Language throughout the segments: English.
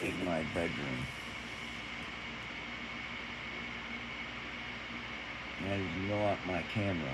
in my bedroom. That is not my camera.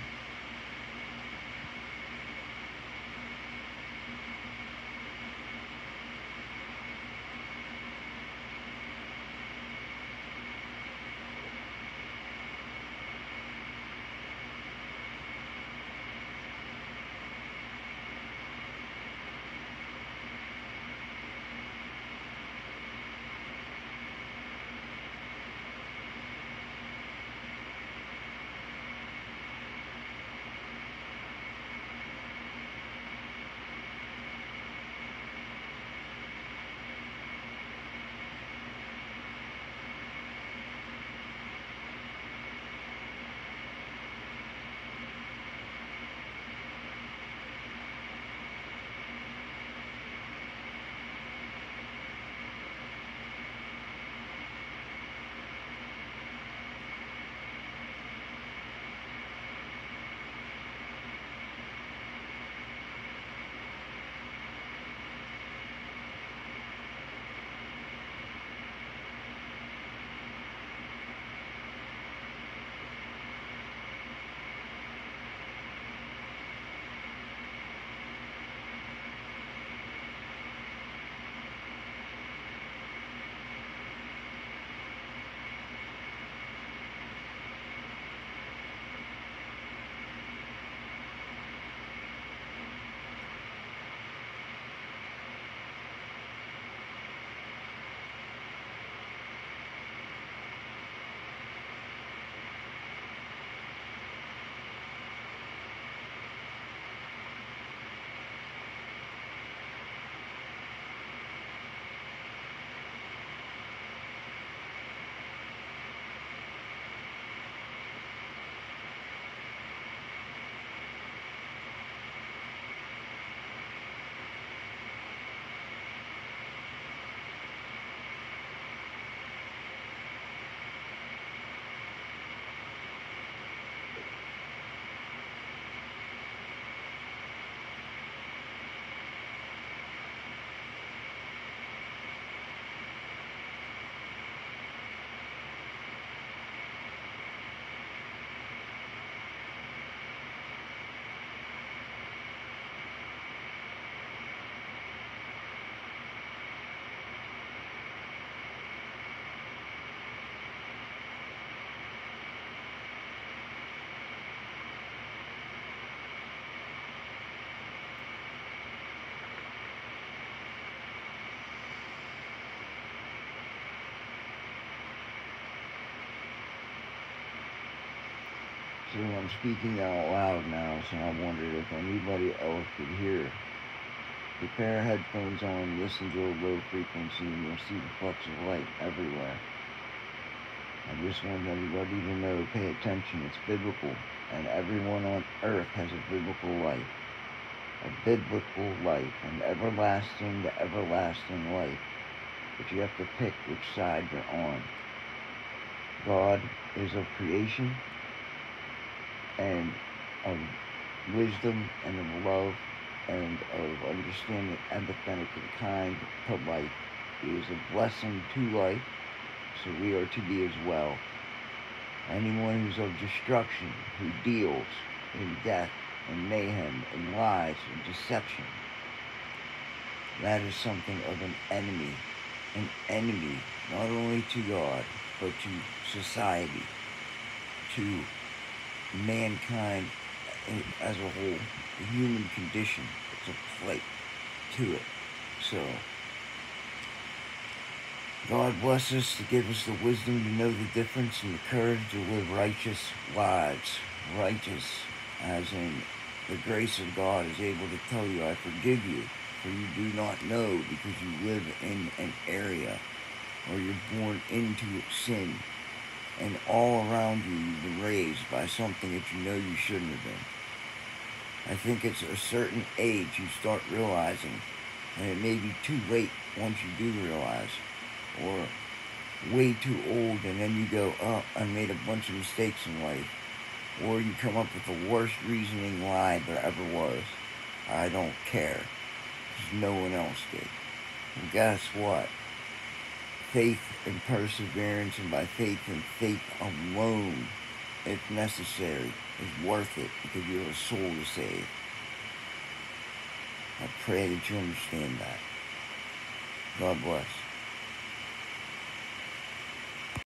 So I'm speaking out loud now, so I wondered if anybody else could hear. Put a pair of headphones on, listen to a low frequency, and you'll see the flecks of light everywhere. I just want everybody to know, pay attention, it's biblical, and everyone on earth has a biblical life. A biblical life, an everlasting to everlasting life. But you have to pick which side you're on. God is of creation, and of wisdom, and of love, and of understanding, empathetic and kind to life. He is a blessing to life, so we are to be as well. Anyone who's of destruction, who deals in death, and mayhem, and lies, and deception, that is something of an enemy not only to God, but to society, to mankind as a whole, the human condition. It's a plight to it. So, God bless us to give us the wisdom to know the difference and the courage to live righteous lives. Righteous, as in the grace of God is able to tell you, I forgive you, for you do not know, because you live in an area, or you're born into sin. And all around you, you've been raised by something that you know you shouldn't have been. I think it's a certain age you start realizing, and it may be too late once you do realize, or way too old, and then you go, oh, I made a bunch of mistakes in life. Or you come up with the worst reasoning lie there ever was. I don't care, because no one else did. And guess what? faith and perseverance, and by faith and faith alone, if necessary, is worth it because you have a soul to save. I pray that you understand that. God bless.